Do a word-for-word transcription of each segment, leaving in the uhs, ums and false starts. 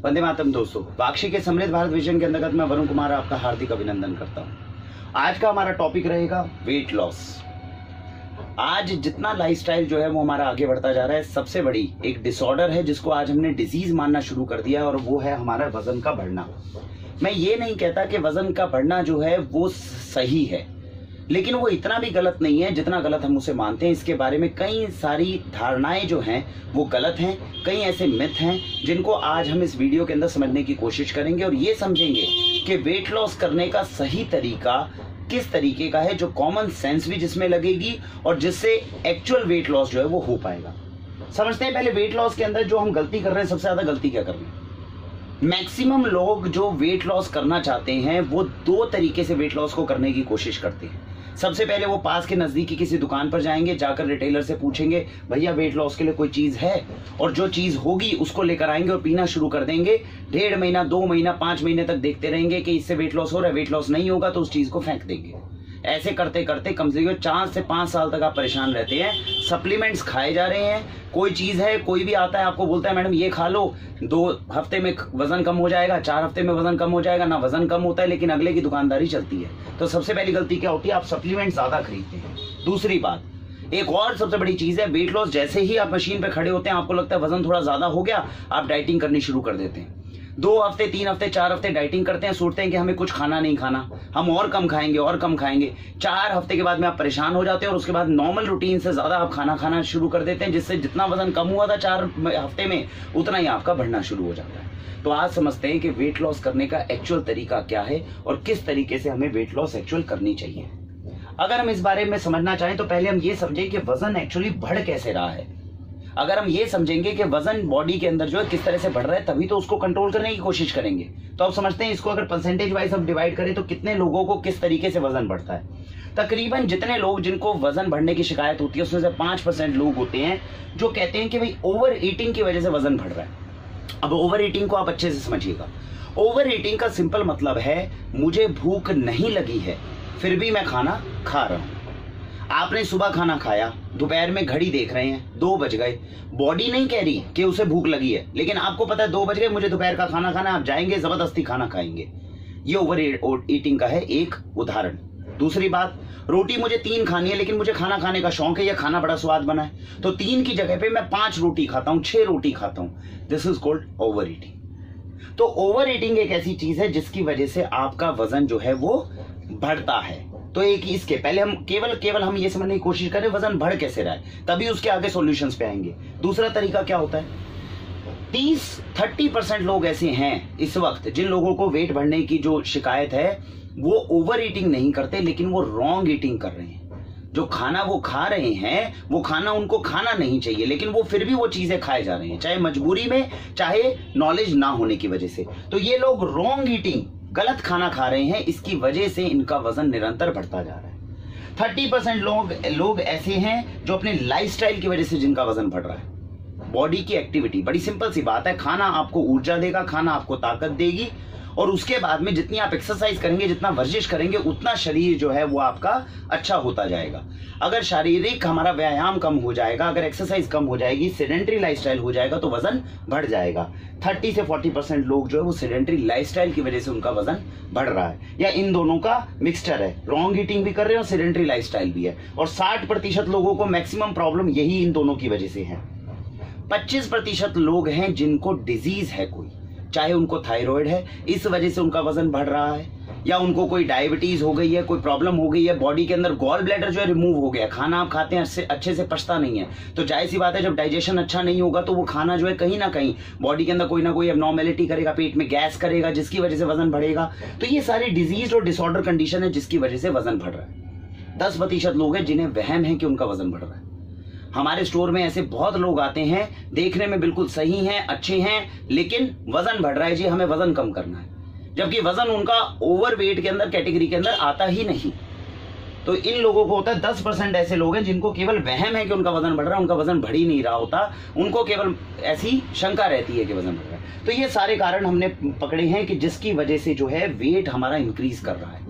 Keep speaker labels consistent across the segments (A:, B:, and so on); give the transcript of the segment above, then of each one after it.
A: वंदे मातरम दोस्तों, वाक्षी के समृद्ध भारत विजन के अंतर्गत मैं वरुण कुमार आपका हार्दिक अभिनंदन करता हूं। आज का हमारा टॉपिक रहेगा वेट लॉस। आज जितना लाइफस्टाइल जो है वो हमारा आगे बढ़ता जा रहा है, सबसे बड़ी एक डिसऑर्डर है जिसको आज हमने डिजीज मानना शुरू कर दिया है और वो है हमारा वजन का बढ़ना। मैं ये नहीं कहता कि वजन का बढ़ना जो है वो सही है, लेकिन वो इतना भी गलत नहीं है जितना गलत हम उसे मानते हैं। इसके बारे में कई सारी धारणाएं जो हैं वो गलत हैं, कई ऐसे मिथ हैं जिनको आज हम इस वीडियो के अंदर समझने की कोशिश करेंगे और ये समझेंगे कि वेट लॉस करने का सही तरीका किस तरीके का है, जो कॉमन सेंस भी जिसमें लगेगी और जिससे एक्चुअल वेट लॉस जो है वो हो पाएगा। समझते हैं पहले वेट लॉस के अंदर जो हम गलती कर रहे हैं, सबसे ज्यादा गलती क्या कर रहे हैं। मैक्सिमम लोग जो वेट लॉस करना चाहते हैं वो दो तरीके से वेट लॉस को करने की कोशिश करते हैं। सबसे पहले वो पास के नजदीकी किसी दुकान पर जाएंगे, जाकर रिटेलर से पूछेंगे भैया वेट लॉस के लिए कोई चीज है, और जो चीज होगी उसको लेकर आएंगे और पीना शुरू कर देंगे। डेढ़ महीना, दो महीना, पांच महीने तक देखते रहेंगे कि इससे वेट लॉस हो रहा है। वेट लॉस नहीं होगा तो उस चीज को फेंक देंगे। ऐसे करते करते कम से कम चार से पांच साल तक आप परेशान रहते हैं। सप्लीमेंट्स खाए जा रहे हैं, कोई चीज है, कोई भी आता है आपको बोलता है मैडम ये खा लो, दो हफ्ते में वजन कम हो जाएगा, चार हफ्ते में वजन कम हो जाएगा। ना वजन कम होता है लेकिन अगले की दुकानदारी चलती है। तो सबसे पहली गलती क्या होती है, आप सप्लीमेंट ज्यादा खरीदते हैं। दूसरी बात, एक और सबसे बड़ी चीज है वेट लॉस, जैसे ही आप मशीन पे खड़े होते हैं आपको लगता है वजन थोड़ा ज्यादा हो गया, आप डाइटिंग करनी शुरू कर देते हैं। दो हफ्ते, तीन हफ्ते, चार हफ्ते डाइटिंग करते हैं, सोचते हैं कि हमें कुछ खाना नहीं खाना, हम और कम खाएंगे और कम खाएंगे। चार हफ्ते के बाद में आप परेशान हो जाते हैं और उसके बाद नॉर्मल रूटीन से ज्यादा आप खाना खाना शुरू कर देते हैं, जिससे जितना वजन कम हुआ था चार हफ्ते में उतना ही आपका बढ़ना शुरू हो जाता है। तो आज समझते हैं कि वेट लॉस करने का एक्चुअल तरीका क्या है और किस तरीके से हमें वेट लॉस एक्चुअल करनी चाहिए। अगर हम इस बारे में समझना चाहें तो पहले हम ये समझें कि वजन एक्चुअली बढ़ कैसे रहा है। अगर हम ये समझेंगे कि वजन बॉडी के अंदर जो है किस तरह से बढ़ रहा है, तभी तो उसको कंट्रोल करने की कोशिश करेंगे। तो आप समझते हैं इसको अगर परसेंटेज वाइज हम डिवाइड करें तो कितने लोगों को किस तरीके से वजन बढ़ता है। तकरीबन जितने लोग जिनको वजन बढ़ने की शिकायत होती है उसमें से पांच परसेंट लोग होते हैं जो कहते हैं कि भाई ओवर ईटिंग की वजह से वजन बढ़ रहा है। अब ओवर ईटिंग को आप अच्छे से समझिएगा। ओवर ईटिंग का सिंपल मतलब है मुझे भूख नहीं लगी है फिर भी मैं खाना खा रहा हूं। आपने सुबह खाना खाया, दोपहर में घड़ी देख रहे हैं, दो बज गए, बॉडी नहीं कह रही कि उसे भूख लगी है, लेकिन आपको पता है दो बज गए, मुझे दोपहर का खाना खाना है, आप जाएंगे जबरदस्ती खाना खाएंगे। ये ओवर ईटिंग का है एक उदाहरण। दूसरी बात, रोटी मुझे तीन खानी है लेकिन मुझे खाना खाने का शौक है या खाना बड़ा स्वाद बना है, तो तीन की जगह पे मैं पांच रोटी खाता हूं, छह रोटी खाता हूं। This is called overeating. तो ओवर ईटिंग एक ऐसी चीज है जिसकी वजह से आपका वजन जो है वो बढ़ता है। तो एक इसके पहले हम केवल केवल हम ये समझने की कोशिश करें वजन बढ़ कैसे रहा है, तभी उसके आगे सॉल्यूशंस पे आएंगे। दूसरा तरीका क्या होता है, तीस थर्टी परसेंट लोग ऐसे हैं इस वक्त जिन लोगों को वेट बढ़ने की जो शिकायत है वो ओवर ईटिंग नहीं करते लेकिन वो रॉन्ग ईटिंग कर रहे हैं। जो खाना वो खा रहे हैं वो खाना उनको खाना नहीं चाहिए, लेकिन वो फिर भी वो चीजें खाए जा रहे हैं, चाहे मजबूरी में चाहे नॉलेज ना होने की वजह से। तो ये लोग रॉन्ग ईटिंग, गलत खाना खा रहे हैं, इसकी वजह से इनका वजन निरंतर बढ़ता जा रहा है। थर्टी परसेंट लोग लोग ऐसे हैं जो अपने लाइफस्टाइल की वजह से जिनका वजन बढ़ रहा है। बॉडी की एक्टिविटी, बड़ी सिंपल सी बात है, खाना आपको ऊर्जा देगा, खाना आपको ताकत देगी और उसके बाद में जितनी आप एक्सरसाइज करेंगे, जितना वर्जिश करेंगे, उतना शरीर जो है वो आपका अच्छा होता जाएगा। अगर शारीरिक हमारा व्यायाम कम हो जाएगा, अगर एक्सरसाइज कम हो जाएगी, सेडेंटरी लाइफस्टाइल हो जाएगा तो वजन बढ़ जाएगा। थर्टी से फोर्टी परसेंट लोग जो है वो सेडेंटरी लाइफस्टाइल की वजह से उनका वजन बढ़ रहा है, या इन दोनों का मिक्सचर है, रॉन्ग ईटिंग भी कर रहे हैं और सेडेंटरी लाइफस्टाइल भी है। और साठ प्रतिशत लोगों को मैक्सिमम प्रॉब्लम यही इन दोनों की वजह से है। पच्चीस प्रतिशत लोग हैं जिनको डिजीज है कोई, चाहे उनको थायराइड है इस वजह से उनका वजन बढ़ रहा है, या उनको कोई डायबिटीज हो गई है, कोई प्रॉब्लम हो गई है, बॉडी के अंदर गॉल ब्लैडर जो है रिमूव हो गया, खाना आप खाते हैं अच्छे अच्छे से पचता नहीं है, तो जाहिर सी बात है जब डाइजेशन अच्छा नहीं होगा तो वो खाना जो है कहीं ना कहीं बॉडी के अंदर कोई ना कोई एबनॉर्मेलिटी करेगा, पेट में गैस करेगा, जिसकी वजह से वजन बढ़ेगा। तो ये सारी डिजीज और डिसऑर्डर कंडीशन है जिसकी वजह से वजन बढ़ रहा है। दस प्रतिशत लोग हैं जिन्हें वहम है कि उनका वजन बढ़ रहा है। हमारे स्टोर में ऐसे बहुत लोग आते हैं, देखने में बिल्कुल सही हैं, अच्छे हैं, लेकिन वजन बढ़ रहा है जी, हमें वजन कम करना है, जबकि वजन उनका ओवर वेट के अंदर कैटेगरी के अंदर आता ही नहीं। तो इन लोगों को होता है, दस परसेंट ऐसे लोग हैं जिनको केवल वहम है कि उनका वजन बढ़ रहा है, उनका वजन बढ़ ही नहीं रहा होता, उनको केवल ऐसी शंका रहती है कि वजन बढ़ रहा है। तो ये सारे कारण हमने पकड़े हैं कि जिसकी वजह से जो है वेट हमारा इंक्रीज कर रहा है।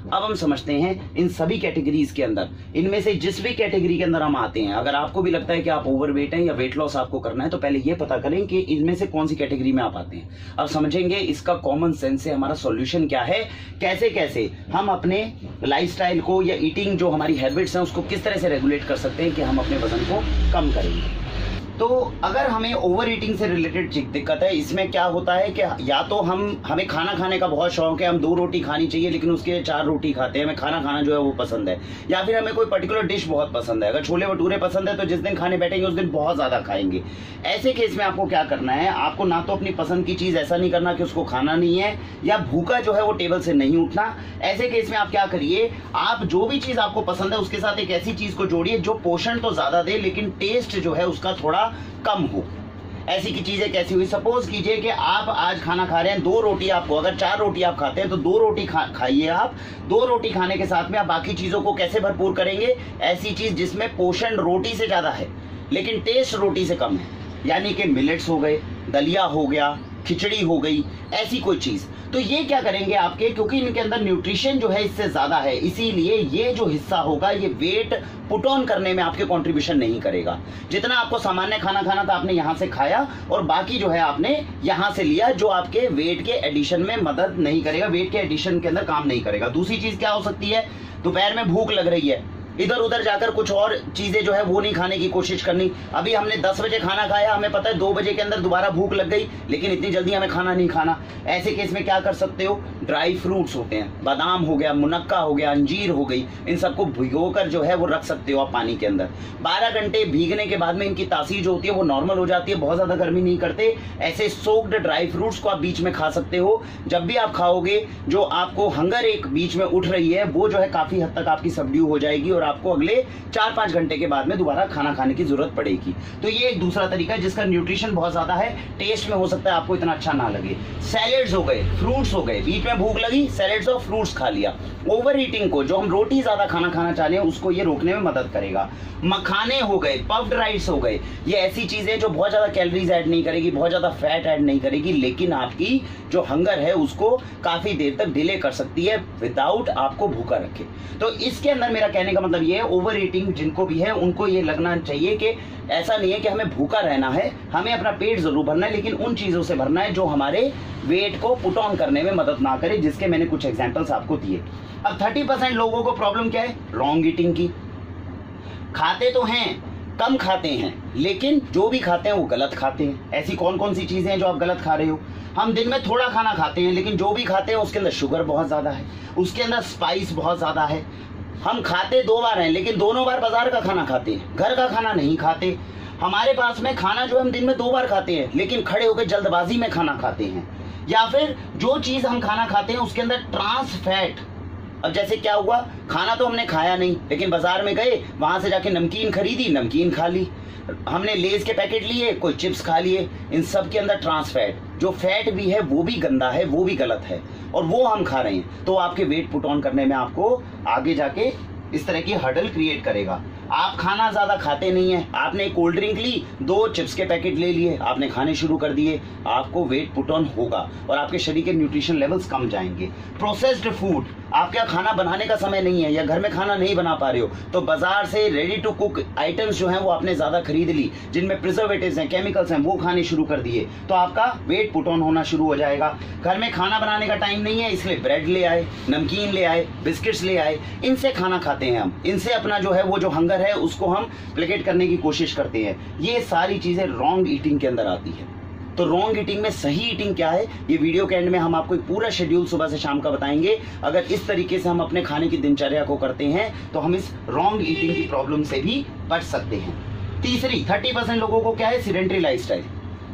A: अब हम समझते हैं इन सभी कैटेगरीज के अंदर, इनमें से जिस भी कैटेगरी के अंदर हम आते हैं, अगर आपको भी लगता है कि आप ओवरवेट हैं या वेट लॉस आपको करना है, तो पहले ये पता करें कि इनमें से कौन सी कैटेगरी में आप आते हैं। अब समझेंगे इसका कॉमन सेंस से हमारा सॉल्यूशन क्या है, कैसे कैसे हम अपने लाइफस्टाइल को या ईटिंग जो हमारी हैबिट्स हैं उसको किस तरह से रेगुलेट कर सकते हैं कि हम अपने वजन को कम करेंगे। तो अगर हमें ओवर ईटिंग से रिलेटेड दिक्कत है, इसमें क्या होता है कि या तो हम हमें खाना खाने का बहुत शौक है, हम दो रोटी खानी चाहिए लेकिन उसके चार रोटी खाते हैं, हमें खाना खाना जो है वो पसंद है, या फिर हमें कोई पर्टिकुलर डिश बहुत पसंद है, अगर छोले भटूरे पसंद है तो जिस दिन खाने बैठेंगे उस दिन बहुत ज़्यादा खाएंगे। ऐसे केस में आपको क्या करना है, आपको ना तो अपनी पसंद की चीज़ ऐसा नहीं करना कि उसको खाना नहीं है, या भूखा जो है वो टेबल से नहीं उठना। ऐसे केस में आप क्या करिए, आप जो भी चीज़ आपको पसंद है उसके साथ एक ऐसी चीज़ को जोड़िए जो पोषण तो ज़्यादा दे लेकिन टेस्ट जो है उसका थोड़ा कम हो। ऐसी की चीजें कैसी हुई, सपोज कीजिए कि आप आज खाना खा रहे हैं, दो रोटी आपको, अगर चार रोटी आप खाते हैं तो दो रोटी खा खाइए आप। दो रोटी खाने के साथ में आप बाकी चीजों को कैसे भरपूर करेंगे, ऐसी चीज जिसमें पोषण रोटी से ज्यादा है लेकिन टेस्ट रोटी से कम है, यानी कि मिलेट्स हो गए, दलिया हो गया, खिचड़ी हो गई, ऐसी कोई चीज। तो ये क्या करेंगे आपके, क्योंकि इनके अंदर न्यूट्रिशन जो है इससे ज्यादा है, इसीलिए ये जो हिस्सा होगा ये वेट पुट ऑन करने में आपके कंट्रीब्यूशन नहीं करेगा। जितना आपको सामान्य खाना खाना था आपने यहाँ से खाया और बाकी जो है आपने यहाँ से लिया, जो आपके वेट के एडिशन में मदद नहीं करेगा, वेट के एडिशन के अंदर काम नहीं करेगा। दूसरी चीज क्या हो सकती है, दोपहर में भूख लग रही है, इधर उधर जाकर कुछ और चीजें जो है वो नहीं खाने की कोशिश करनी। अभी हमने दस बजे खाना खाया, हमें पता है दो बजे के अंदर दोबारा भूख लग गई, लेकिन इतनी जल्दी हमें खाना नहीं खाना। ऐसे केस में क्या कर सकते हो, ड्राई फ्रूट्स होते हैं, बादाम हो गया, मुनक्का हो गया, अंजीर हो गई, इन सबको भिगोकर जो है वो रख सकते हो आप पानी के अंदर। बारह घंटे भीगने के बाद में इनकी तासीर जो होती है वो नॉर्मल हो जाती है, बहुत ज्यादा गर्मी नहीं करते। ऐसे सोक्ड ड्राई फ्रूट्स को आप बीच में खा सकते हो। जब भी आप खाओगे, जो आपको हंगर एक बीच में उठ रही है वो जो है काफी हद तक आपकी सबड्यू हो जाएगी और आपको अगले चार पांच घंटे के बाद में दोबारा खाना खाने की जरूरत पड़ेगी। तो ये एक दूसरा तरीका है जिसका न्यूट्रिशन बहुत ज्यादा है, टेस्ट में हो सकता है आपको इतना अच्छा ना लगे। सैलेड्स हो गए, फ्रूट्स हो गए, बीच में भूख लगी, सैलेड्स और फ्रूट्स खा लिया। ओवर ईटिंग को, जो हम रोटी ज्यादा खाना खाना चाह रहे हैं, उसको ये रोकने में मदद करेगा। मखाने हो गए, पफ्ड राइस हो गए, ये ऐसी चीजें जो बहुत ज्यादा कैलोरीज ऐड नहीं करेगी, बहुत ज्यादा फैट ऐड नहीं करेगी, लेकिन आपकी जो हंगर है उसको काफी देर तक डिले कर सकती है विदाउट आपको भूखा रखे। तो इसके अंदर मेरा कहने का मतलब ये है, ओवर ईटिंग जिनको भी है उनको ये लगना चाहिए कि ऐसा नहीं है कि हमें भूखा रहना है, हमें अपना पेट जरूर भरना है, लेकिन उन चीजों से भरना है जो हमारे वेट को पुट ऑन करने में मदद ना करे, जिसके मैंने कुछ एग्जांपल्स आपको दिए। अब तीस परसेंट लोगों को प्रॉब्लम क्या है, रॉन्ग ईटिंग की। खाते तो हैं, कम खाते हैं, लेकिन जो भी खाते हैं वो गलत खाते हैं। ऐसी कौन कौन सी चीजें हैं जो आप गलत खा रहे हो? हम दिन में थोड़ा खाना खाते हैं, लेकिन जो भी खाते हैं उसके अंदर शुगर बहुत ज्यादा है, उसके अंदर स्पाइस बहुत ज्यादा है। हम खाते दो बार हैं, लेकिन दोनों बार बाजार का खाना खाते हैं, घर का खाना नहीं खाते। हमारे पास में खाना जो हम दिन में दो बार खाते हैं, लेकिन खड़े होकर जल्दबाजी में खाना खाते हैं। या फिर जो चीज हम खाना खाते हैं उसके अंदर ट्रांस फैट। अब जैसे क्या हुआ, खाना तो हमने खाया नहीं, लेकिन बाजार में गए, वहां से जाके नमकीन खरीदी, नमकीन खा ली, हमने लेज के पैकेट लिए, कोई चिप्स खा लिए, इन सब के अंदर ट्रांस फैट, जो फैट भी है वो भी गंदा है, वो भी गलत है, और वो हम खा रहे हैं। तो आपके वेट पुट ऑन करने में आपको आगे जाके इस तरह की हर्डल क्रिएट करेगा। आप खाना ज्यादा खाते नहीं है, आपने एक कोल्ड ड्रिंक ली, दो चिप्स के पैकेट ले लिए, आपने खाने शुरू कर दिए, आपको वेट पुट ऑन होगा और आपके शरीर के न्यूट्रिशन लेवल्स कम जाएंगे। प्रोसेस्ड फूड, आपका खाना बनाने का समय नहीं है या घर में खाना नहीं बना पा रहे हो, तो बाजार से रेडी टू कुक आइटम्स जो हैं वो आपने ज्यादा खरीद ली, जिनमें प्रिजर्वेटिव्स हैं, केमिकल्स हैं, वो खाने शुरू कर दिए, तो आपका वेट पुट ऑन होना शुरू हो जाएगा। घर में खाना बनाने का टाइम नहीं है, इसलिए ब्रेड ले आए, नमकीन ले आए, बिस्किट्स ले आए, इनसे खाना खाते हैं हम, इनसे अपना जो है वो जो हंगर है उसको हम प्लेकेट करने की कोशिश करते हैं। ये सारी चीजें रॉन्ग ईटिंग के अंदर आती है। तो रॉन्ग ईटिंग में सही ईटिंग क्या है, ये वीडियो के एंड में हम आपको एक पूरा शेड्यूल सुबह से शाम का बताएंगे। अगर इस तरीके से हम अपने खाने की दिनचर्या को करते हैं तो हम इस रॉन्ग ईटिंग की प्रॉब्लम से भी बच सकते हैं। तीसरी, थर्टी परसेंट लोगों को क्या है, सीडेंटरी लाइफस्टाइल।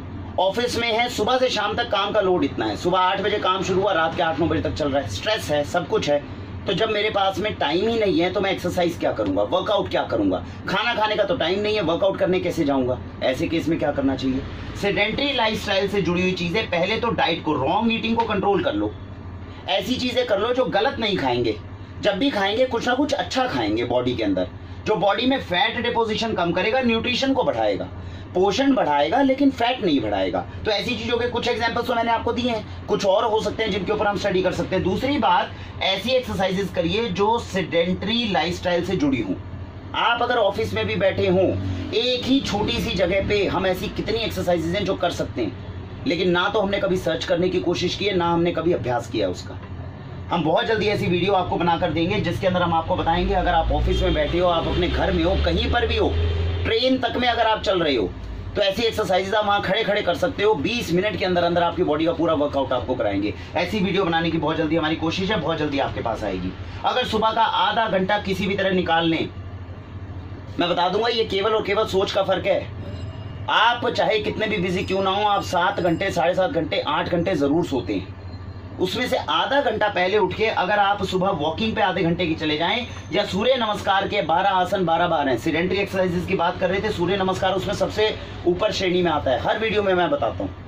A: ऑफिस में है, सुबह से शाम तक काम का लोड इतना है, सुबह आठ बजे काम शुरू हुआ, रात के आठ नौ बजे तक चल रहा है, स्ट्रेस है, सब कुछ है। तो जब मेरे पास में टाइम ही नहीं है तो मैं एक्सरसाइज क्या करूंगा, वर्कआउट क्या करूंगा? खाना खाने का तो टाइम नहीं है, वर्कआउट करने कैसे जाऊंगा? ऐसे केस में क्या करना चाहिए? सेडेंटरी लाइफस्टाइल से जुड़ी हुई चीजें, पहले तो डाइट को, रॉन्ग ईटिंग को कंट्रोल कर लो। ऐसी चीजें कर लो जो गलत नहीं खाएंगे, जब भी खाएंगे कुछ ना कुछ अच्छा खाएंगे बॉडी के अंदर, जो बॉडी में फैट डिपोजिशन कम करेगा, न्यूट्रिशन को बढ़ाएगा, पोषण बढ़ाएगा, लेकिन फैट नहीं बढ़ाएगा। तो ऐसी चीजों के कुछ एग्जांपल्स तो मैंने आपको दिए हैं, कुछ और हो सकते हैं जिनके ऊपर हम स्टडी कर सकते हैं। दूसरी बात, ऐसी एक्सरसाइजेस करिए जो सेडेंटरी लाइफस्टाइल से जुड़ी हूं। आप अगर ऑफिस में भी बैठे हों, एक ही छोटी सी जगह पे हम ऐसी कितनी एक्सरसाइजेज हैं जो कर सकते हैं, लेकिन ना तो हमने कभी सर्च करने की कोशिश की है, ना हमने कभी अभ्यास किया उसका। हम बहुत जल्दी ऐसी वीडियो आपको बनाकर देंगे जिसके अंदर हम आपको बताएंगे, अगर आप ऑफिस में बैठे हो, आप अपने घर में हो, कहीं पर भी हो, ट्रेन तक में अगर आप चल रहे हो, तो ऐसी एक्सरसाइज आप वहां खड़े खड़े कर सकते हो। बीस मिनट के अंदर अंदर आपकी बॉडी का पूरा वर्कआउट आपको कराएंगे। ऐसी वीडियो बनाने की बहुत जल्दी हमारी कोशिश है, बहुत जल्दी आपके पास आएगी। अगर सुबह का आधा घंटा किसी भी तरह निकाल लें, मैं बता दूंगा ये केवल और केवल सोच का फर्क है। आप चाहे कितने भी बिजी क्यों ना हो, आप सात घंटे, साढ़े सात घंटे, आठ घंटे जरूर सोते हैं। उसमें से आधा घंटा पहले उठ के अगर आप सुबह वॉकिंग पे आधे घंटे की चले जाएं, या सूर्य नमस्कार के बारह आसन बारह बार हैं, सेडेंटरी एक्सरसाइजेस की बात कर रहे थे, सूर्य नमस्कार उसमें सबसे ऊपर श्रेणी में आता है, हर वीडियो में मैं बताता हूं।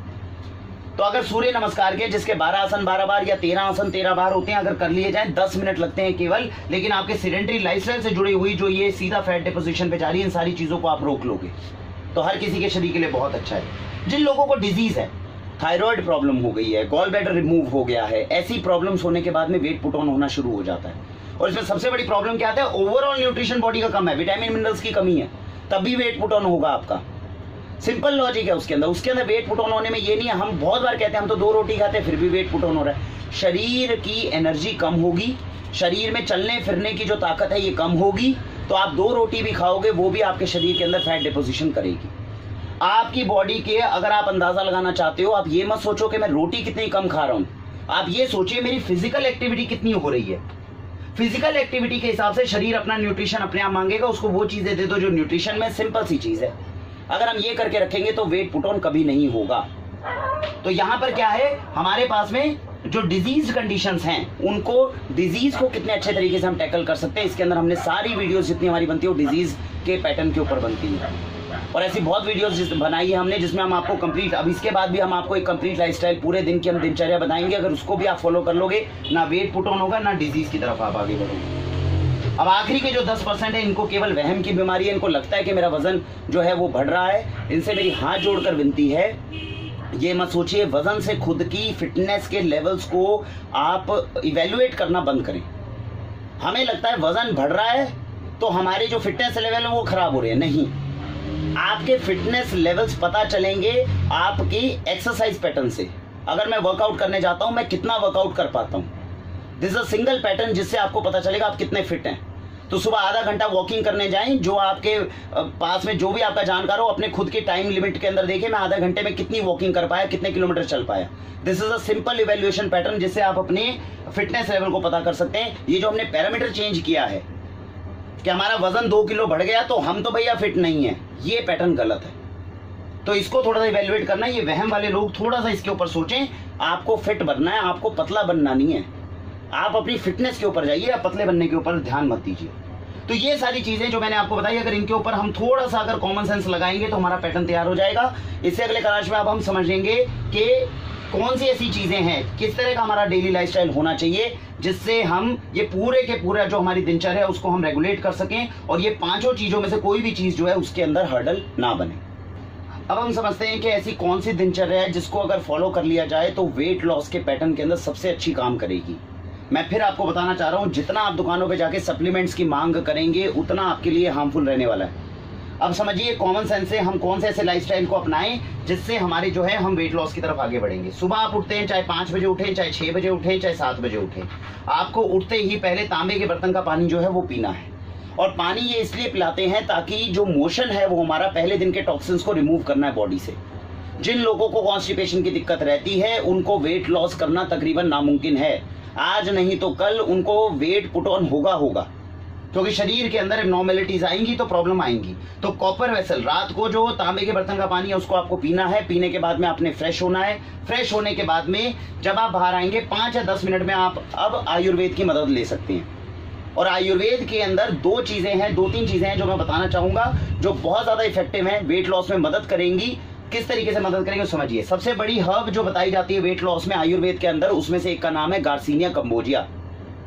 A: तो अगर सूर्य नमस्कार के जिसके बारह आसन बारह बार या तेरह आसन तेरह बार होते हैं, अगर कर लिए जाएं, दस मिनट लगते हैं केवल, लेकिन आपके सेडेंटरी लाइफस्टाइल से जुड़ी हुई जो ये सीधा फैट डिपोजिशन पे जा रही है, इन सारी चीजों को आप रोक लोगे तो हर किसी के शरीर के लिए बहुत अच्छा है। जिन लोगों को डिजीज है, थायराइड प्रॉब्लम हो गई है, गॉल ब्लैडर रिमूव हो गया है, ऐसी प्रॉब्लम्स होने के बाद में वेट पुट ऑन होना शुरू हो जाता है। और इसमें सबसे बड़ी प्रॉब्लम क्या आता है, ओवरऑल न्यूट्रिशन बॉडी का कम है, विटामिन मिनरल्स की कमी है, तब भी वेट पुट ऑन होगा आपका। सिंपल लॉजिक है उसके अंदर। उसके अंदर वेट पुट ऑन होने में ये नहीं है, हम बहुत बार कहते हैं हम तो दो रोटी खाते हैं फिर भी वेट पुट ऑन हो रहा है। शरीर की एनर्जी कम होगी, शरीर में चलने फिरने की जो ताकत है ये कम होगी, तो आप दो रोटी भी खाओगे वो भी आपके शरीर के अंदर फैट डिपोजिशन करेगी। आपकी बॉडी के अगर आप अंदाजा लगाना चाहते हो, आप ये मत सोचो कि मैं रोटी कितनी कम खा रहा हूं, आप ये सोचिए मेरी फिजिकल एक्टिविटी कितनी हो रही है। फिजिकल एक्टिविटी के हिसाब से शरीर अपना न्यूट्रिशन अपने आप मांगेगा, उसको वो चीजें दे दो जो न्यूट्रिशन में सिंपल सी चीज है। अगर हम ये करके रखेंगे तो वेट पुट ऑन कभी नहीं होगा। तो यहां पर क्या है, हमारे पास में जो डिजीज कंडीशंस हैं, उनको डिजीज को कितने अच्छे तरीके से हम टैकल कर सकते हैं, इसके अंदर हमने सारी वीडियोस जितनी हमारी बनती है वो डिजीज के पैटर्न के ऊपर बनती है। और ऐसी बहुत वीडियोस बनाई है हमने जिसमें हम आपको कंप्लीट, अब इसके बाद भी हम आपको एक कंप्लीट लाइफस्टाइल पूरे दिन की हम दिनचर्या बताएंगे। अगर उसको भी आप फॉलो कर लोगे, ना वेट पुट ऑन होगा, ना डिजीज की तरफ आप आगे बढ़ोगे। अब आखिरी के जो दस परसेंट है, इनको केवल वहम की बीमारी है, इनको लगता है कि मेरा वजन जो है वो बढ़ रहा है। इनसे मेरी हाथ जोड़कर विनती है, ये मत सोचिए वजन से खुद की फिटनेस के लेवल्स को आप इवेल्युएट करना बंद करें। हमें लगता है वजन बढ़ रहा है तो हमारे जो फिटनेस लेवल है वो खराब हो रहे हैं, नहीं। आपके फिटनेस लेवल्स पता चलेंगे आपकी एक्सरसाइज पैटर्न से। अगर मैं वर्कआउट करने जाता हूं, मैं कितना वर्कआउट कर पाता हूं, this is a single pattern जिससे आपको पता चलेगा आप कितने फिट हैं। तो सुबह आधा घंटा वॉकिंग करने जाएं, जो आपके पास में जो भी आपका जानकार हो, अपने खुद के टाइम लिमिट के अंदर देखें मैं आधा घंटे में कितनी वॉकिंग कर पाया, कितने किलोमीटर चल पाया। This is a simple evaluation pattern जिससे आप अपने फिटनेस लेवल को पता कर सकते हैं। ये जो हमने पैरामीटर चेंज किया है कि हमारा वजन दो किलो बढ़ गया तो हम तो भैया फिट नहीं है, ये पैटर्न गलत है। तो इसको थोड़ा सा इवेल्युएट करना, ये वहम वाले लोग थोड़ा सा इसके ऊपर सोचें। आपको फिट बनना है, आपको पतला बनना नहीं है। आप अपनी फिटनेस के ऊपर जाइए, आप पतले बनने के ऊपर ध्यान मत दीजिए। तो ये सारी चीजें जो मैंने आपको बताई, अगर इनके ऊपर हम थोड़ा सा अगर कॉमन सेंस लगाएंगे तो हमारा पैटर्न तैयार हो जाएगा। इससे अगले क्लास में अब हम समझेंगे कि कौन सी ऐसी चीजें हैं, किस तरह का हमारा डेली लाइफस्टाइल होना चाहिए जिससे हम ये पूरे के पूरा जो हमारी दिनचर्या है उसको हम रेगुलेट कर सकें, और ये पांचों चीजों में से कोई भी चीज जो है उसके अंदर हर्डल ना बने। अब हम समझते हैं कि ऐसी कौन सी दिनचर्या है जिसको अगर फॉलो कर लिया जाए तो वेट लॉस के पैटर्न के अंदर सबसे अच्छी काम करेगी। मैं फिर आपको बताना चाह रहा हूं, जितना आप दुकानों पे जाके सप्लीमेंट्स की मांग करेंगे उतना आपके लिए हार्मफुल रहने वाला है। अब समझिए कॉमन सेंस से हम कौन से ऐसे लाइफस्टाइल को अपनाएं जिससे हमारे जो है हम वेट लॉस की तरफ आगे बढ़ेंगे। सुबह आप उठते हैं, चाहे पांच बजे उठें, चाहे छह बजे उठें, चाहे सात बजे उठें, आपको उठते ही पहले तांबे के बर्तन का पानी जो है वो पीना है। और पानी ये इसलिए पिलाते हैं ताकि जो मोशन है वो हमारा पहले दिन के टॉक्सिन्स को रिमूव करना है बॉडी से। जिन लोगों को कॉन्स्टिपेशन की दिक्कत रहती है उनको वेट लॉस करना तकरीबन नामुमकिन है। आज नहीं तो कल उनको वेट पुट ऑन होगा होगा क्योंकि शरीर के अंदर एबनॉर्मलिटीज आएंगी तो प्रॉब्लम आएंगी। तो कॉपर वेसल, रात को जो तांबे के बर्तन का पानी है उसको आपको पीना है। पीने के बाद में आपने फ्रेश होना है। फ्रेश होने के बाद में जब आप बाहर आएंगे पाँच या दस मिनट में आप अब आयुर्वेद की मदद ले सकते हैं। और आयुर्वेद के अंदर दो चीजें हैं, दो तीन चीजें हैं जो मैं बताना चाहूंगा जो बहुत ज्यादा इफेक्टिव हैं, वेट लॉस में मदद करेंगी। किस तरीके से मदद करेंगे समझिए। सबसे बड़ी हर्ब जो बताई जाती है वेट लॉस में आयुर्वेद के अंदर, उसमें से एक का नाम है गार्सिनिया कंबोजिया।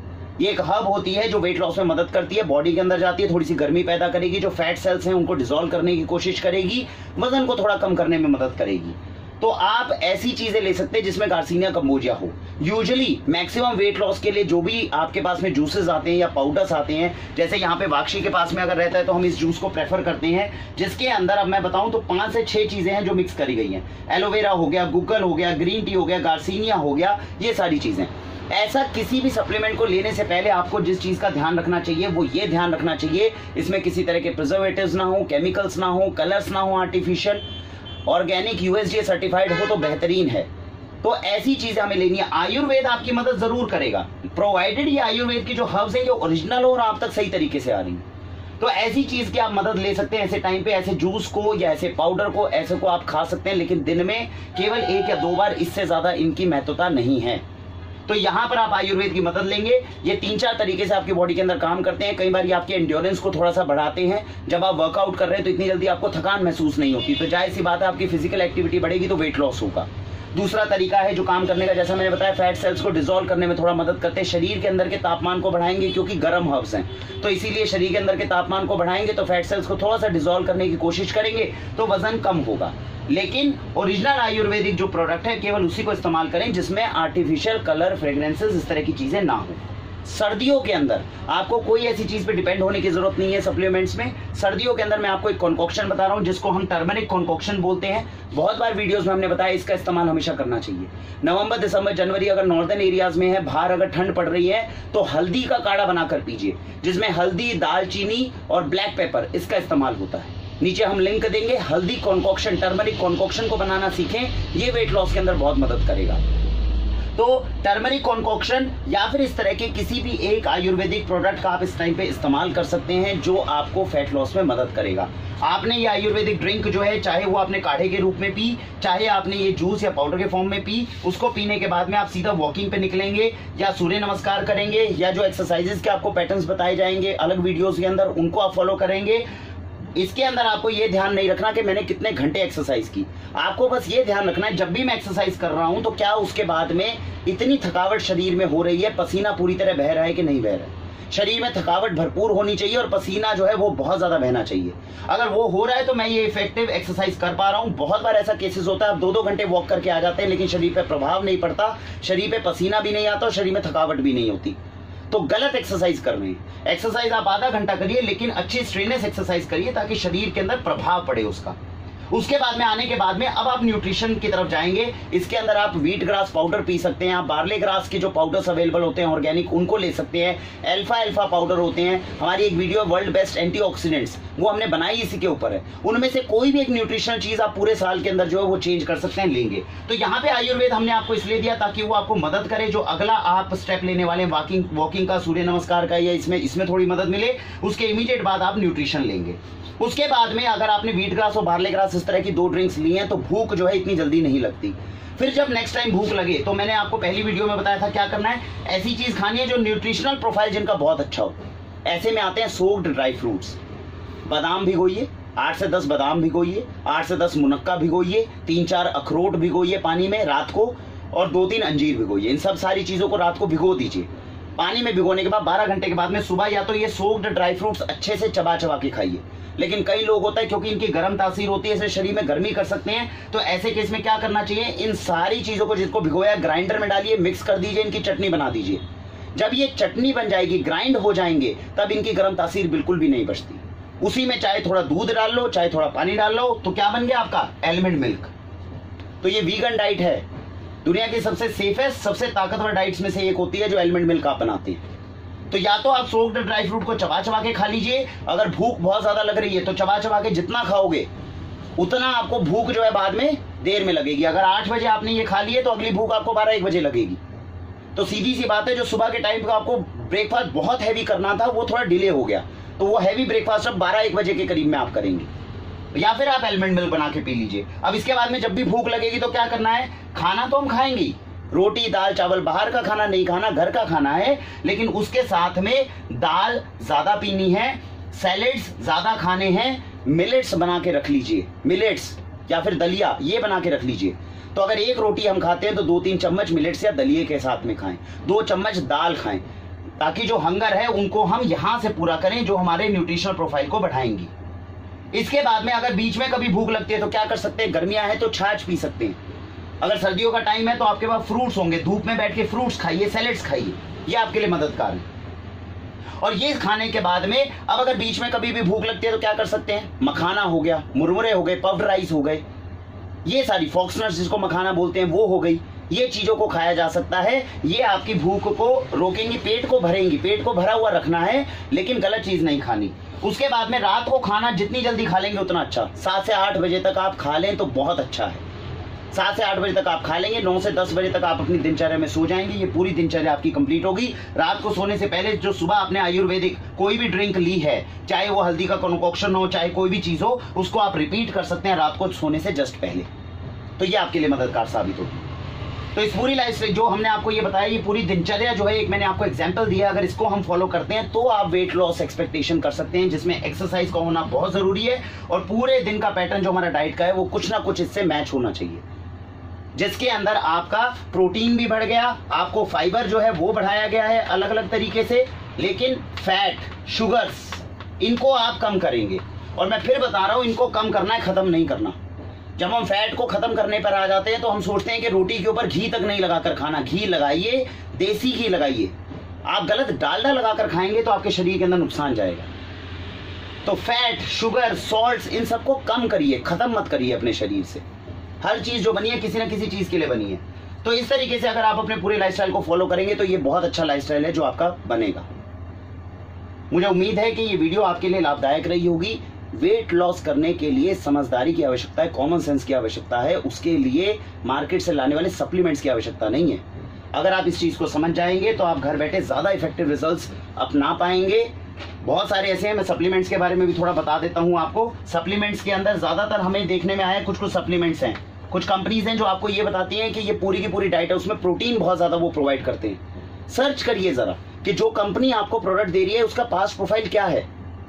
A: ये एक हब होती है जो वेट लॉस में मदद करती है, बॉडी के अंदर जाती है, थोड़ी सी गर्मी पैदा करेगी, जो फैट सेल्स हैं उनको डिसॉल्व करने की कोशिश करेगी, वजन को थोड़ा कम करने में मदद करेगी। तो आप ऐसी चीजें ले सकते हैं जिसमें गार्सिनिया कंबोजिया हो। यूजुअली मैक्सिमम वेट लॉस के लिए जो भी आपके पास में जूसेस आते हैं या पाउडर्स आते हैं, जैसे यहाँ पे वाक्षी के पास में अगर रहता है तो हम इस जूस को प्रेफर करते हैं, जिसके अंदर अब मैं बताऊं तो पांच से छह चीजें हैं जो मिक्स करी गई हैं। एलोवेरा हो गया, गुगल हो गया, ग्रीन टी हो गया, गार्सिनिया हो गया, ये सारी चीजें। ऐसा किसी भी सप्लीमेंट को लेने से पहले आपको जिस चीज का ध्यान रखना चाहिए वो ये ध्यान रखना चाहिए इसमें किसी तरह के प्रिजर्वेटिव्स ना हो, केमिकल्स ना हो, कलर्स ना हो आर्टिफिशियल, ऑर्गेनिक यूएसडीए सर्टिफाइड हो तो बेहतरीन है। तो ऐसी चीजें हमें लेनी है। आयुर्वेद आपकी मदद जरूर करेगा, प्रोवाइडेड ये आयुर्वेद की जो हर्ब्स हैं ये ओरिजिनल हो और आप तक सही तरीके से आ रही हैं। तो ऐसी चीज की आप मदद ले सकते हैं ऐसे टाइम पे, ऐसे जूस को या ऐसे पाउडर को, ऐसे को आप खा सकते हैं, लेकिन दिन में केवल एक या दो बार, इससे ज्यादा इनकी महत्वता नहीं है। तो यहां पर आप आयुर्वेद की मदद लेंगे। ये तीन चार तरीके से आपकी बॉडी के अंदर काम करते हैं। कई बार ये आपके एंड्योरेंस को थोड़ा सा बढ़ाते हैं। जब आप वर्कआउट कर रहे हैं तो इतनी जल्दी आपको थकान महसूस नहीं होती, तो जाहिर सी बात है आपकी फिजिकल एक्टिविटी बढ़ेगी तो वेट लॉस होगा। दूसरा तरीका है जो काम करने का, जैसा मैंने बताया, फैट सेल्स को डिसॉल्व करने में थोड़ा मदद करते हैं, शरीर के अंदर के तापमान को बढ़ाएंगे, क्योंकि गर्म हर्ब्स हैं तो इसीलिए शरीर के अंदर के तापमान को बढ़ाएंगे तो फैट सेल्स को थोड़ा सा डिसॉल्व करने की कोशिश करेंगे तो वजन कम होगा। लेकिन ओरिजिनल आयुर्वेदिक जो प्रोडक्ट है केवल उसी को इस्तेमाल करें जिसमें आर्टिफिशियल कलर, फ्रेग्रेंसेस, इस तरह की चीजें ना हो। सर्दियों के अंदर आपको कोई ऐसी चीज पे डिपेंड होने की जरूरत नहीं है सप्लीमेंट्स में। सर्दियों के अंदर मैं आपको एक कॉन्कोक्शन बता रहा हूं जिसको हम टर्मरिक कॉन्कोक्शन बोलते हैं। बहुत बार वीडियोस में हमने बताया इसका इस्तेमाल हमेशा करना चाहिए। नवंबर, दिसंबर, जनवरी अगर नॉर्दर्न एरियाज में है, बाहर अगर ठंड पड़ रही है तो हल्दी का काढ़ा बनाकर पीजिए, जिसमें हल्दी, दालचीनी और ब्लैक पेपर इसका इस्तेमाल होता है। नीचे हम लिंक देंगे। हल्दी कॉन्कोक्शन, टर्मरिक कॉन्कोक्शन को बनाना सीखें, ये वेट लॉस के अंदर बहुत मदद करेगा। तो टर्मरिक कॉन्कोक्शन या फिर इस तरह के किसी भी एक आयुर्वेदिक प्रोडक्ट का आप इस टाइम पे इस्तेमाल कर सकते हैं जो आपको फैट लॉस में मदद करेगा। आपने ये आयुर्वेदिक ड्रिंक जो है, चाहे वो आपने काढ़े के रूप में पी, चाहे आपने ये जूस या पाउडर के फॉर्म में पी, उसको पीने के बाद में आप सीधा वॉकिंग पे निकलेंगे या सूर्य नमस्कार करेंगे या जो एक्सरसाइजेस के आपको पैटर्न्स बताए जाएंगे अलग वीडियोस के अंदर, उनको आप फॉलो करेंगे। इसके अंदर आपको ये ध्यान नहीं रखना कि मैंने कितने घंटे एक्सरसाइज की, आपको बस ये ध्यान रखना है जब भी मैं एक्सरसाइज कर रहा हूं तो क्या उसके बाद में इतनी थकावट शरीर में हो रही है, पसीना पूरी तरह बह रहा है कि नहीं बह रहा है। शरीर में थकावट भरपूर होनी चाहिए और पसीना जो है वो बहुत ज्यादा बहना चाहिए। अगर वो हो रहा है तो मैं ये इफेक्टिव एक्सरसाइज कर पा रहा हूं। बहुत बार ऐसा केसेस होता है आप दो दो घंटे वॉक करके आ जाते हैं लेकिन शरीर पे प्रभाव नहीं पड़ता, शरीर पे पसीना भी नहीं आता और शरीर में थकावट भी नहीं होती, तो गलत एक्सरसाइज कर रहे हैं। एक्सरसाइज आप आधा घंटा करिए लेकिन अच्छी स्ट्रेनलेस एक्सरसाइज करिए ताकि शरीर के अंदर प्रभाव पड़े उसका। उसके बाद में आने के बाद में अब आप न्यूट्रिशन की तरफ जाएंगे। इसके अंदर आप व्हीट ग्रास पाउडर पी सकते हैं, आप बार्ले ग्रास के जो पाउडर्स अवेलेबल होते हैं ऑर्गेनिक उनको ले सकते हैं। अल्फा अल्फा पाउडर होते हैं, हमारी एक वीडियो वर्ल्ड बेस्ट एंटीऑक्सीडेंट्स वो हमने बनाई इसी के ऊपर है। उनमें से कोई भी एक न्यूट्रिशनल चीज आप पूरे साल के अंदर जो है वो चेंज कर सकते हैं, लेंगे। तो यहाँ पे आयुर्वेद हमने आपको इसलिए दिया ताकि वो आपको मदद करे। जो अगला आप स्टेप लेने वाले वॉकिंग वॉकिंग का, सूर्य नमस्कार का, या इसमें इसमें थोड़ी मदद मिले, उसके इमीडिएट बाद आप न्यूट्रिशन लेंगे। उसके बाद में अगर आपने व्हीट ग्रास और बार्ले ग्रास इस तरह की दो ड्रिंक्स ली हैं तो भूख जो है इतनी जल्दी नहीं लगती। फिर जब नेक्स्ट टाइम भूख लगे तो मैंने आपको पहली वीडियो में बताया था क्या करना है, ऐसी चीज खानी है जो न्यूट्रिशनल प्रोफाइल जिनका बहुत अच्छा हो। ऐसे में आते हैं सोक्ड ड्राई फ्रूट्स। बादाम भिगोइए, आठ से दस बादाम भिगोइए, आठ से दस मुनक्का भिगोइए, तीन चार अखरोट भिगोइए पानी में रात को, और दो तीन अंजीर भिगोइए। इन सब सारी चीजों को रात को भिगो दीजिए। पानी में भिगोने के बाद बारह घंटे के बाद में सुबह या तो ये सोक्ड ड्राई फ्रूट्स अच्छे से चबा चबा के खाइए। लेकिन कई लोग होता है क्योंकि इनकी गर्म तासीर होती है, इसलिए शरीर में गर्मी कर सकते हैं, तो ऐसे केस में क्या करना चाहिए, इन सारी चीजों को जिसको भिगोया ग्राइंडर में डालिए, मिक्स कर दीजिए, इनकी चटनी बना दीजिए। जब ये चटनी बन जाएगी, ग्राइंड हो जाएंगे, तब इनकी गर्म तासीर बिल्कुल भी नहीं बचती। उसी में चाहे थोड़ा दूध डाल लो, चाहे थोड़ा पानी डाल लो, तो क्या बन गया आपका एलमंड मिल्क। तो ये वीगन डाइट है, दुनिया की सबसे सेफेस्ट, सबसे ताकतवर डाइट्स में से एक होती है जो एलमंड मिल्क आप बनाते हैं। तो या तो आप सोक्ड ड्राई फ्रूट को चबा चबा के खा लीजिए, अगर भूख बहुत ज्यादा लग रही है तो चबा चबा के जितना खाओगे उतना आपको भूख जो है बाद में देर में लगेगी। अगर आठ बजे आपने ये खा लिए तो अगली भूख आपको बारह एक बजे लगेगी। तो सीधी सी बात है, जो सुबह के टाइम का आपको ब्रेकफास्ट बहुत हैवी करना था वो थोड़ा डिले हो गया, तो वो हैवी ब्रेकफास्ट अब बारह एक बजे के करीब में आप करेंगे। या फिर आप एलमंड मिल्क बना के पी लीजिए। अब इसके बाद में जब भी भूख लगेगी तो क्या करना है, खाना तो हम खाएंगे, रोटी दाल चावल, बाहर का खाना नहीं खाना, घर का खाना है, लेकिन उसके साथ में दाल ज्यादा पीनी है, सैलेड्स ज्यादा खाने हैं, मिलेट्स बना के रख लीजिए, मिलेट्स या फिर दलिया ये बना के रख लीजिए। तो अगर एक रोटी हम खाते हैं तो दो तीन चम्मच मिलेट्स या दलिये के साथ में खाएं, दो चम्मच दाल खाएं। ताकि जो हंगर है उनको हम यहां से पूरा करें, जो हमारे न्यूट्रिशनल प्रोफाइल को बढ़ाएंगी। इसके बाद में अगर बीच में कभी भूख लगती है तो क्या कर सकते हैं, गर्मियां हैं तो छाछ पी सकते हैं। अगर सर्दियों का टाइम है तो आपके पास फ्रूट्स होंगे, धूप में बैठ के फ्रूट्स खाइए, सैलेड्स खाइए, ये आपके लिए मददगार है। और ये खाने के बाद में अब अगर बीच में कभी भी भूख लगती है तो क्या कर सकते हैं, मखाना हो गया, मुरमुरे हो गए, पफ्ड राइस हो गए, ये सारी फॉक्सनट्स जिसको मखाना बोलते हैं वो हो गई, ये चीजों को खाया जा सकता है। ये आपकी भूख को रोकेंगी, पेट को भरेंगी, पेट को भरा हुआ रखना है, लेकिन गलत चीज नहीं खानी। उसके बाद में रात को खाना जितनी जल्दी खा लेंगे उतना अच्छा, सात से आठ बजे तक आप खा लें तो बहुत अच्छा है। सात से आठ बजे तक आप खा लेंगे, नौ से दस बजे तक आप अपनी दिनचर्या में सो जाएंगे, ये पूरी दिनचर्या आपकी कंप्लीट होगी। रात को सोने से पहले जो सुबह आपने आयुर्वेदिक कोई भी ड्रिंक ली है, चाहे वो हल्दी का कॉन्कोक्शन हो, चाहे कोई भी चीज हो, उसको आप रिपीट कर सकते हैं रात को सोने से जस्ट पहले, तो ये आपके लिए मददगार साबित होगी। तो इस पूरी लाइफ जो हमने आपको ये बताया, ये पूरी दिनचर्या जो है, एक मैंने आपको एग्जांपल दिया, अगर इसको हम फॉलो करते हैं तो आप वेट लॉस एक्सपेक्टेशन कर सकते हैं, जिसमें एक्सरसाइज का होना बहुत जरूरी है और पूरे दिन का पैटर्न जो हमारा डाइट का है वो कुछ ना कुछ इससे मैच होना चाहिए, जिसके अंदर आपका प्रोटीन भी बढ़ गया, आपको फाइबर जो है वो बढ़ाया गया है अलग अलग तरीके से, लेकिन फैट, शुगर्स, इनको आप कम करेंगे। और मैं फिर बता रहा हूं, इनको कम करना है, खत्म नहीं करना। जब हम फैट को खत्म करने पर आ जाते हैं तो हम सोचते हैं कि रोटी के ऊपर घी तक नहीं लगाकर खाना, घी लगाइए, देसी घी लगाइए। आप गलत डालडा लगाकर खाएंगे तो आपके शरीर के अंदर नुकसान जाएगा। तो फैट, शुगर, सॉल्ट्स, इन सबको कम करिए, खत्म मत करिए अपने शरीर से। हर चीज जो बनी है किसी ना किसी चीज के लिए बनी है। तो इस तरीके से अगर आप अपने पूरे लाइफस्टाइल को फॉलो करेंगे तो ये बहुत अच्छा लाइफस्टाइल है जो आपका बनेगा। मुझे उम्मीद है कि ये वीडियो आपके लिए लाभदायक रही होगी। वेट लॉस करने के लिए समझदारी की आवश्यकता है, कॉमन सेंस की आवश्यकता है, उसके लिए मार्केट से लाने वाले सप्लीमेंट्स की आवश्यकता नहीं है। अगर आप इस चीज को समझ जाएंगे तो आप घर बैठे ज्यादा इफेक्टिव रिजल्ट्स अपना पाएंगे। बहुत सारे ऐसे हैं, मैं सप्लीमेंट्स के बारे में भी थोड़ा बता देता हूं आपको। सप्लीमेंट्स के अंदर ज्यादातर हमें देखने में आया कुछ कुछ सप्लीमेंट्स हैं, कुछ कंपनीज हैं जो आपको ये बताती हैं कि ये पूरी की पूरी डाइट है, उसमें प्रोटीन बहुत ज्यादा वो प्रोवाइड करते हैं। सर्च करिए जरा कि जो कंपनी आपको प्रोडक्ट दे रही है उसका पास्ट प्रोफाइल क्या है।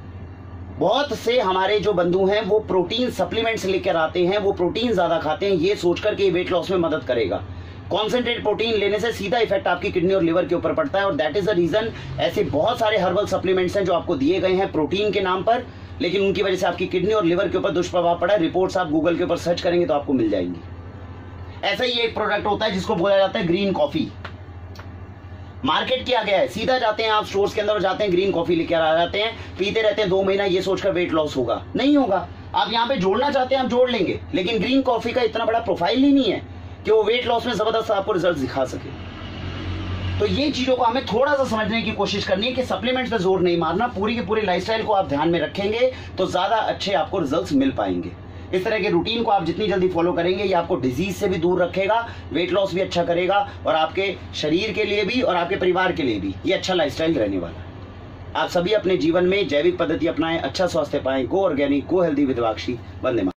A: बहुत से हमारे जो बंधु हैं वो प्रोटीन सप्लीमेंट्स लेकर आते हैं, वो प्रोटीन ज्यादा खाते हैं ये सोचकर कि वेट लॉस में मदद करेगा। कॉन्सेंट्रेट प्रोटीन लेने से सीधा इफेक्ट आपकी किडनी और लिवर के ऊपर पड़ता है, और दैट इज द रीजन ऐसे बहुत सारे हर्बल सप्लीमेंट्स हैं जो आपको दिए गए हैं प्रोटीन के नाम पर, लेकिन उनकी वजह से आपकी किडनी और लिवर के ऊपर दुष्प्रभाव पड़ा है। रिपोर्ट्स आप गूगल के ऊपर सर्च करेंगे तो आपको मिल जाएंगी। ऐसा ही एक प्रोडक्ट होता है जिसको बोला जाता है ग्रीन कॉफी। मार्केट किया गया है, सीधा जाते हैं आप स्टोर्स के अंदर और जाते हैं ग्रीन कॉफी लेकर आ जाते हैं, पीते रहते हैं दो महीना, ये सोचकर वेट लॉस होगा, नहीं होगा। आप यहाँ पे जोड़ना चाहते हैं आप जोड़ लेंगे, लेकिन ग्रीन कॉफी का इतना बड़ा प्रोफाइल ही नहीं है कि वो वेट लॉस में जबरदस्त आपको रिजल्ट दिखा सके। तो ये चीजों को हमें थोड़ा सा समझने की कोशिश करनी है कि सप्लीमेंट्स पे जोर नहीं मारना, पूरी की पूरी लाइफस्टाइल को आप ध्यान में रखेंगे तो ज्यादा अच्छे आपको रिजल्ट्स मिल पाएंगे। इस तरह के रूटीन को आप जितनी जल्दी फॉलो करेंगे ये आपको डिजीज से भी दूर रखेगा, वेट लॉस भी अच्छा करेगा, और आपके शरीर के लिए भी और आपके परिवार के लिए भी ये अच्छा लाइफस्टाइल रहने वाला है। आप सभी अपने जीवन में जैविक पद्धति अपनाएं, अच्छा स्वास्थ्य पाएं। Go organic, go healthy with Vakshi. वंदे मातरम।